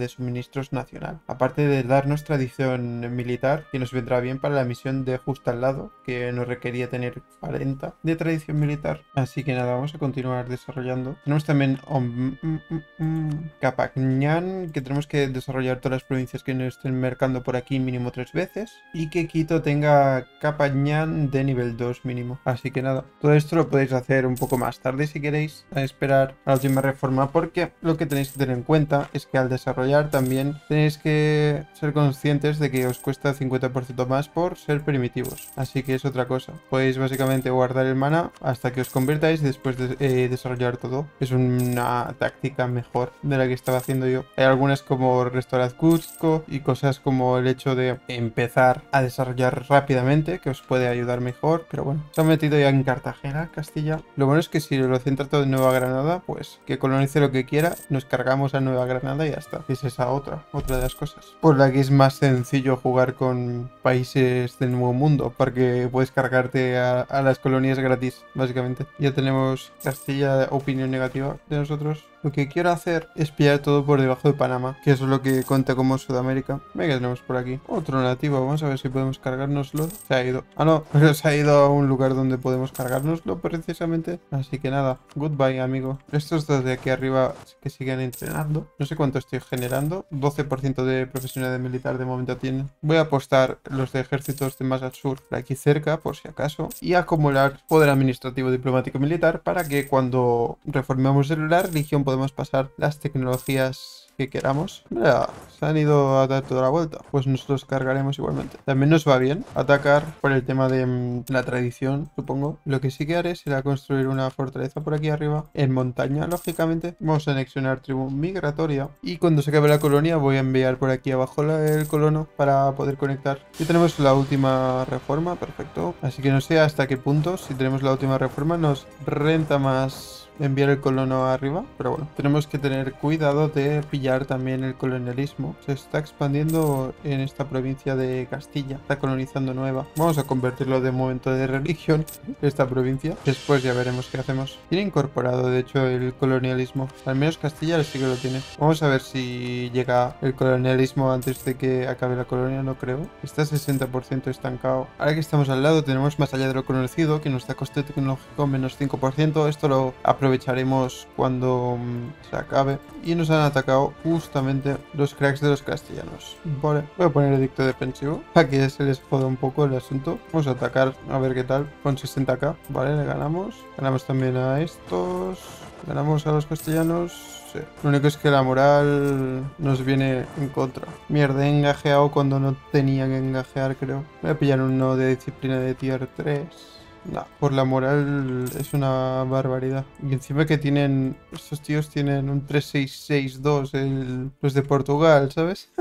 de suministros nacional. Aparte de darnos tradición militar, que nos vendrá bien para la misión de justo al lado, que nos requería tener cuarenta de tradición militar. Así que nada, vamos a continuar desarrollando. Tenemos también um, um, um, um, Capacñán, que tenemos que desarrollar todas las provincias que nos estén mercando por aquí mínimo tres veces. Y que Quito tenga Capacñán de nivel dos mínimo. Así que nada, todo esto lo podéis hacer un poco más tarde si queréis, a esperar a la última reforma, porque lo que tenéis que tener en cuenta es que al desarrollar también tenéis que ser conscientes de que os cuesta cincuenta por ciento más por ser primitivos. Así que es otra cosa. Podéis básicamente guardar el mana hasta que os convirtáis y después de, eh, desarrollar todo. Es una táctica mejor de la que estaba haciendo yo. Hay algunas como restaurar Cusco y cosas como el hecho de empezar a desarrollar rápidamente, que os puede ayudar mejor, pero bueno, se han metido ya en Cartagena, Castilla. Lo bueno es que si lo centra todo en Nueva Granada, pues que colonice lo que quiera, nos cargamos a Nueva Granada y ya está. Es esa otra, otra de las cosas. Por la que es más sencillo jugar con países del Nuevo Mundo, porque puedes cargarte a, a las colonias gratis, básicamente. Ya tenemos Castilla, opinión negativa de nosotros. Lo que quiero hacer es pillar todo por debajo de Panamá, que eso es lo que cuenta como Sudamérica. Venga, tenemos por aquí otro nativo. Vamos a ver si podemos cargárnoslo. Se ha ido. Ah, no, pero se ha ido a un lugar donde podemos cargárnoslo precisamente. Así que nada, goodbye, amigo. Estos dos de aquí arriba que siguen entrenando. No sé cuánto estoy generando. doce por ciento de profesionalidad militar de momento tienen. Voy a apostar los de ejércitos de más al sur, por aquí cerca, por si acaso. Y acumular poder administrativo, diplomático, militar, para que cuando reformemos la religión podemos pasar las tecnologías que queramos. Mira, se han ido a dar toda la vuelta. Pues nosotros cargaremos igualmente. También nos va bien atacar por el tema de mm, la tradición, supongo. Lo que sí que haré será construir una fortaleza por aquí arriba, en montaña, lógicamente. Vamos a anexionar tribu migratoria. Y cuando se acabe la colonia voy a enviar por aquí abajo la, el colono para poder conectar. Y tenemos la última reforma, perfecto. Así que no sé hasta qué punto, si tenemos la última reforma, nos renta más enviar el colono arriba, pero bueno, tenemos que tener cuidado de pillar también el colonialismo. Se está expandiendo en esta provincia de Castilla, está colonizando Nueva. Vamos a convertirlo de momento de religión, esta provincia. Después ya veremos qué hacemos. Tiene incorporado, de hecho, el colonialismo. Al menos Castilla sí que lo tiene. Vamos a ver si llega el colonialismo antes de que acabe la colonia, no creo. Está sesenta por ciento estancado. Ahora que estamos al lado, tenemos más allá de lo conocido, que nos da coste tecnológico menos cinco por ciento. Esto lo aprovecharemos cuando um, se acabe. Y nos han atacado justamente los cracks de los castellanos. Vale, voy a poner edicto defensivo para que se les joda un poco el asunto. Vamos a atacar a ver qué tal con sesenta k. Vale, le ganamos. Ganamos también a estos. Ganamos a los castellanos. Sí. Lo único es que la moral nos viene en contra. Mierda, he engajeado cuando no tenía que engajear, creo. Voy a pillar uno de disciplina de tier tres. No, por la moral es una barbaridad. Y encima que tienen... Estos tíos tienen un tres seis seis dos, el, los de Portugal, ¿sabes?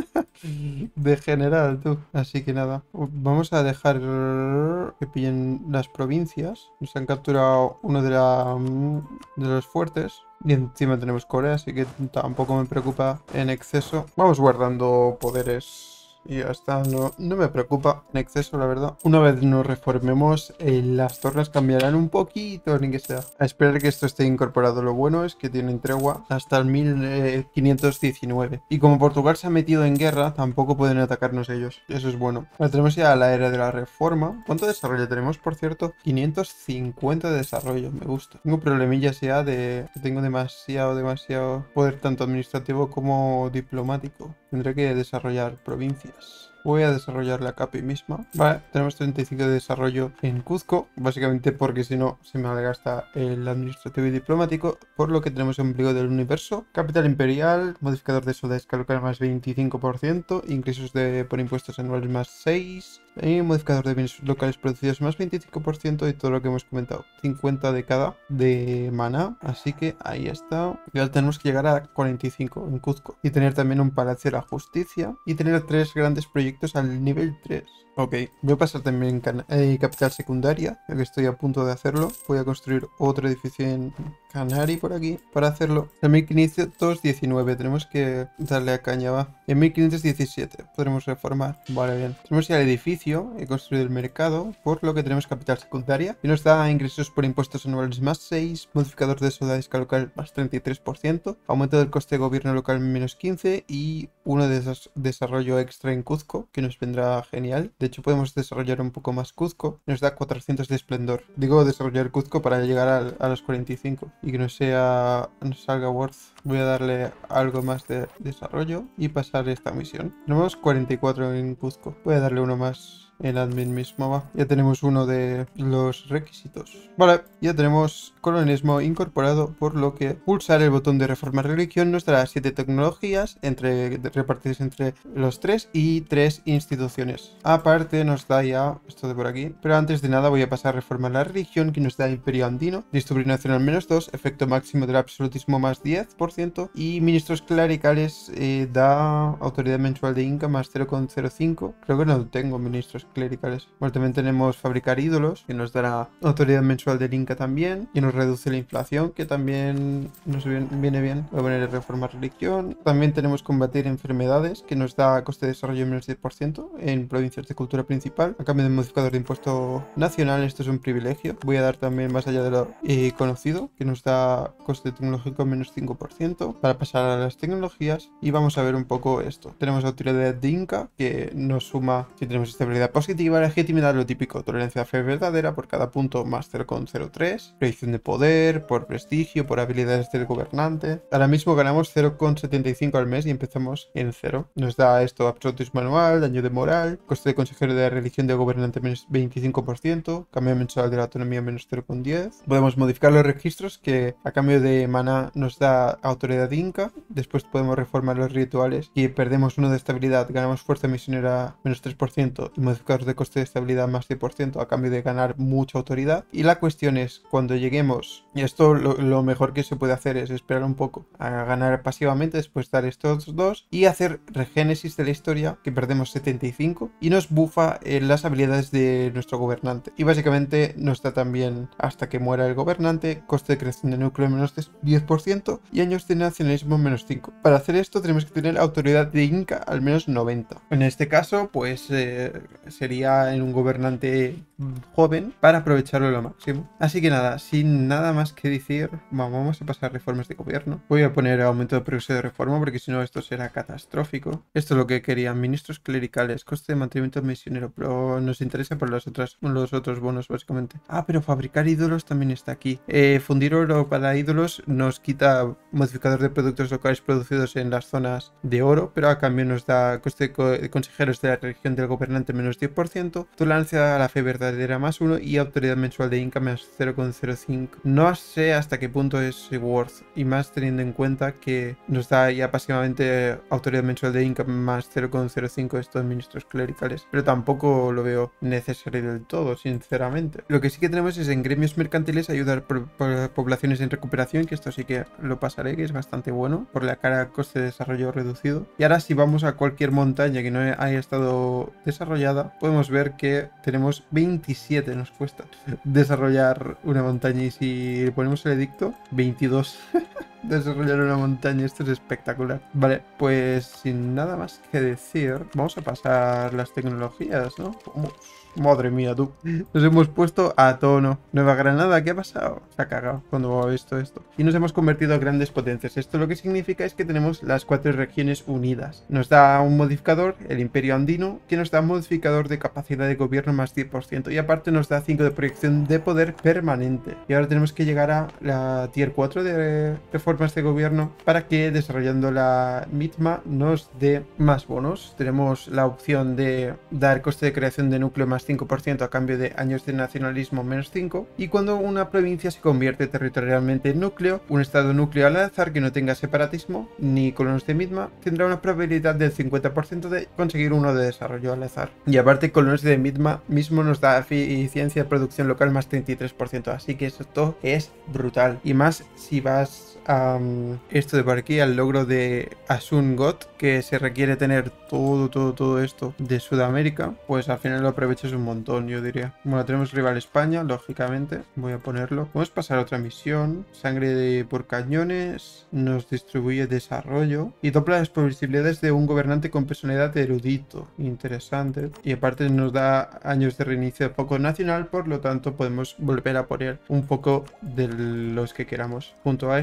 De general, tú. Así que nada. Vamos a dejar que pillen las provincias. Nos han capturado uno de, la, de los fuertes. Y encima tenemos Corea, así que tampoco me preocupa en exceso. Vamos guardando poderes. Y ya está, no, no me preocupa en exceso, la verdad. Una vez nos reformemos, eh, las torres cambiarán un poquito, ni que sea. A esperar que esto esté incorporado. Lo bueno es que tienen tregua hasta el mil quinientos diecinueve. Y como Portugal se ha metido en guerra, tampoco pueden atacarnos ellos. Eso es bueno. Ahora tenemos ya la era de la reforma. ¿Cuánto desarrollo tenemos, por cierto? quinientos cincuenta de desarrollo, me gusta. Tengo problemillas ya de que tengo demasiado, demasiado poder tanto administrativo como diplomático. Tendré que desarrollar provincias. Voy a desarrollar la CAPI misma. Vale, tenemos treinta y cinco de desarrollo en Cuzco, básicamente porque si no se me malgasta el administrativo y diplomático, por lo que tenemos ombligo del universo, capital imperial, modificador de soldado escala local más veinticinco por ciento, ingresos de, por impuestos anuales más seis, y modificador de bienes locales producidos más veinticinco por ciento y todo lo que hemos comentado, cincuenta de cada de mana, así que ahí está. Y ahora tenemos que llegar a cuarenta y cinco en Cuzco y tener también un palacio de la justicia y tener tres grandes proyectos al nivel tres. Ok, voy a pasar también en eh, capital secundaria, ya que estoy a punto de hacerlo. Voy a construir otro edificio en Canary por aquí para hacerlo. En mil quinientos diecinueve tenemos que darle a caña, va. En mil quinientos diecisiete podremos reformar. Vale, bien. Tenemos ya el edificio, he construido el mercado, por lo que tenemos capital secundaria. Y nos da ingresos por impuestos anuales más seis, modificador de soldado a escala local más treinta y tres por ciento, aumento del coste de gobierno local menos quince y uno de des desarrollo extra en Cuzco, que nos vendrá genial. De hecho, podemos desarrollar un poco más Cuzco. Nos da cuatrocientos de esplendor. Digo desarrollar Cuzco para llegar a, a los cuarenta y cinco y que no sea, no salga worth. Voy a darle algo más de desarrollo y pasar esta misión. Tenemos cuarenta y cuatro en Cuzco. Voy a darle uno más. El admin mismo va. Ya tenemos uno de los requisitos. Vale, ya tenemos colonialismo incorporado, por lo que pulsar el botón de reformar religión nos dará siete tecnologías entre, repartidas entre los tres y tres instituciones. Aparte nos da ya esto de por aquí. Pero antes de nada voy a pasar a reformar la religión, que nos da imperio andino, distribuir nacional menos dos, efecto máximo del absolutismo más diez por ciento y ministros clericales eh, da autoridad mensual de Inca más cero coma cero cinco. Creo que no tengo ministros clericales. Bueno, también tenemos fabricar ídolos, que nos dará autoridad mensual del Inca también, y nos reduce la inflación, que también nos viene bien. Voy a poner reformar religión. También tenemos combatir enfermedades, que nos da coste de desarrollo menos diez por ciento en provincias de cultura principal, a cambio de modificador de impuesto nacional. Esto es un privilegio. Voy a dar también más allá de lo eh, conocido, que nos da coste tecnológico menos cinco por ciento para pasar a las tecnologías, y vamos a ver un poco esto. Tenemos autoridad de Inca, que nos suma, si tenemos estabilidad positiva, legitimidad, lo típico, tolerancia a fe verdadera por cada punto más cero coma cero tres, predicción de poder, por prestigio, por habilidades del gobernante. Ahora mismo ganamos cero coma setenta y cinco al mes y empezamos en cero. Nos da esto absolutismo anual, daño de moral, coste de consejero de la religión del gobernante menos veinticinco por ciento, cambio mensual de la autonomía menos cero coma diez. Podemos modificar los registros, que a cambio de maná nos da autoridad inca. Después podemos reformar los rituales, y perdemos uno de estabilidad, ganamos fuerza misionera menos tres por ciento y modificar de coste de estabilidad más diez por ciento a cambio de ganar mucha autoridad. Y la cuestión es, cuando lleguemos, y esto lo, lo mejor que se puede hacer es esperar un poco a ganar pasivamente, después dar estos dos y hacer regénesis de la historia, que perdemos setenta y cinco y nos bufa en las habilidades de nuestro gobernante, y básicamente nos da también hasta que muera el gobernante coste de creación de núcleo menos diez por ciento y años de nacionalismo menos cinco. Para hacer esto tenemos que tener autoridad de Inca al menos noventa. En este caso pues eh, sería en un gobernante joven para aprovecharlo lo máximo. Así que nada, sin nada más que decir, vamos a pasar a reformas de gobierno. Voy a poner aumento de progreso de reforma, porque si no esto será catastrófico. Esto es lo que querían: ministros clericales, coste de mantenimiento misionero, pero nos interesa por los otros, los otros bonos básicamente. Ah, pero fabricar ídolos también está aquí. Eh, fundir oro para ídolos nos quita modificador de productos locales producidos en las zonas de oro, pero a cambio nos da coste de, co de consejeros de la religión del gobernante menos diez por ciento, tolerancia a la fe verdadera más uno y autoridad mensual de Inca más cero coma cero cinco. No sé hasta qué punto es worth, y más teniendo en cuenta que nos da ya pasivamente autoridad mensual de Inca más cero coma cero cinco estos ministros clericales, pero tampoco lo veo necesario del todo, sinceramente. Lo que sí que tenemos es en gremios mercantiles ayudar por, por poblaciones en recuperación, que esto sí que lo pasaré, que es bastante bueno por la cara coste de desarrollo reducido. Y ahora si vamos a cualquier montaña que no haya estado desarrollada, podemos ver que tenemos veintisiete, nos cuesta desarrollar una montaña, y si le ponemos el edicto, veintidós. Desarrollar una montaña, esto es espectacular. Vale, pues sin nada más que decir, vamos a pasar las tecnologías, ¿no? Vamos. Madre mía, tú. Nos hemos puesto a tono. Nueva Granada, ¿qué ha pasado? Se ha cagado cuando ha visto esto. Y nos hemos convertido a grandes potencias. Esto lo que significa es que tenemos las cuatro regiones unidas. Nos da un modificador, el Imperio Andino, que nos da un modificador de capacidad de gobierno más diez por ciento. Y aparte nos da cinco de proyección de poder permanente. Y ahora tenemos que llegar a la tier cuatro de reformas de gobierno para que, desarrollando la misma, nos dé más bonos. Tenemos la opción de dar coste de creación de núcleo más cinco por ciento a cambio de años de nacionalismo menos cinco, y cuando una provincia se convierte territorialmente en núcleo, un estado núcleo al azar que no tenga separatismo ni colonos de misma tendrá una probabilidad del cincuenta por ciento de conseguir uno de desarrollo al azar. Y aparte, colonos de misma mismo nos da eficiencia de producción local más treinta y tres por ciento, así que esto es brutal. Y más si vas a um, esto de por aquí, al logro de Asun Got, que se requiere tener todo, todo, todo esto de Sudamérica, pues al final lo aprovechas un montón, yo diría. Bueno, tenemos rival España, lógicamente, voy a ponerlo. Vamos a pasar a otra misión. Sangre de por cañones, nos distribuye desarrollo y dobla las posibilidades de un gobernante con personalidad erudito. Interesante. Y aparte nos da años de reinicio de foco nacional, por lo tanto podemos volver a poner un poco de los que queramos. Junto a esto tenemos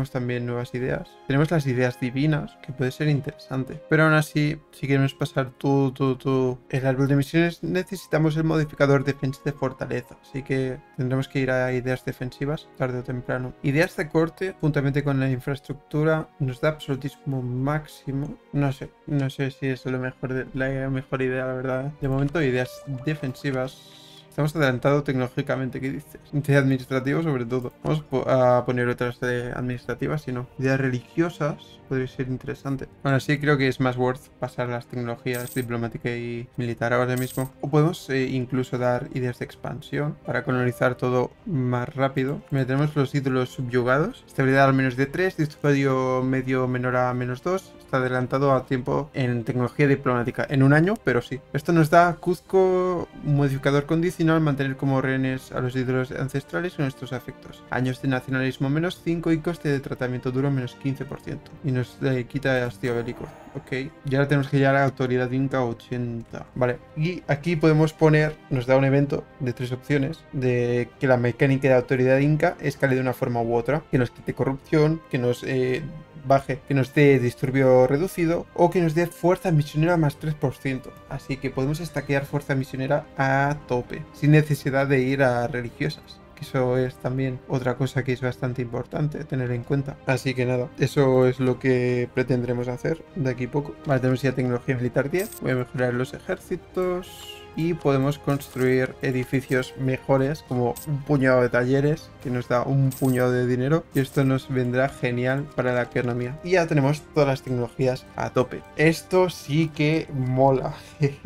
tenemos también nuevas ideas. Tenemos las ideas divinas, que puede ser interesante. Pero aún así, si queremos pasar todo, todo, todo el árbol de misiones, necesitamos el modificador defensa de fortaleza. Así que tendremos que ir a ideas defensivas tarde o temprano. Ideas de corte, juntamente con la infraestructura, nos da absolutismo máximo. No sé, no sé si es lo mejor de, la mejor idea, la verdad. De momento, ideas defensivas. Estamos adelantados tecnológicamente, ¿qué dices? De administrativo sobre todo. Vamos a poner otras de administrativas, si no. Ideas religiosas podría ser interesante. Bueno, sí creo que es más worth pasar las tecnologías diplomática y militar ahora mismo. O podemos eh, incluso dar ideas de expansión para colonizar todo más rápido. Mira, tenemos los ídolos subyugados. Estabilidad al menos de tres, disturbio medio menor a menos dos. Está adelantado a tiempo en tecnología diplomática. En un año, pero sí. Esto nos da Cuzco, modificador condicional, mantener como rehenes a los ídolos ancestrales con estos efectos. Años de nacionalismo menos cinco y coste de tratamiento duro menos quince por ciento. Y nos eh, quita el hastío bélico. Ok. Y ahora tenemos que llegar a autoridad inca ochenta. Vale. Y aquí podemos poner, nos da un evento de tres opciones. De que la mecánica de autoridad inca escale de una forma u otra. Que nos quite corrupción, que nos... Eh, baje, que nos dé disturbio reducido o que nos dé fuerza misionera más tres por ciento. Así que podemos estaquear fuerza misionera a tope, sin necesidad de ir a religiosas. Que eso es también otra cosa que es bastante importante tener en cuenta. Así que nada, eso es lo que pretendremos hacer de aquí a poco. Vale, tenemos ya tecnología militar diez. Voy a mejorar los ejércitos. Y podemos construir edificios mejores, como un puñado de talleres, que nos da un puñado de dinero. Y esto nos vendrá genial para la economía. Y ya tenemos todas las tecnologías a tope. Esto sí que mola.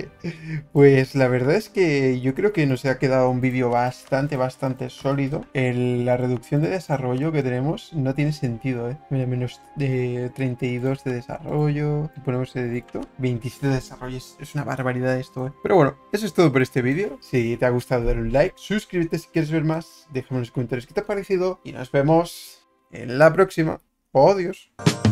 Pues la verdad es que yo creo que nos ha quedado un vídeo bastante, bastante sólido. El, la reducción de desarrollo que tenemos no tiene sentido, ¿eh? Mira, menos de treinta y dos de desarrollo. Si ponemos el edicto, veintisiete de desarrollo. Es, es una barbaridad esto, ¿eh? Pero bueno, eso es todo por este vídeo. Si te ha gustado, dale un like, suscríbete si quieres ver más, déjame en los comentarios qué te ha parecido y nos vemos en la próxima. Adiós.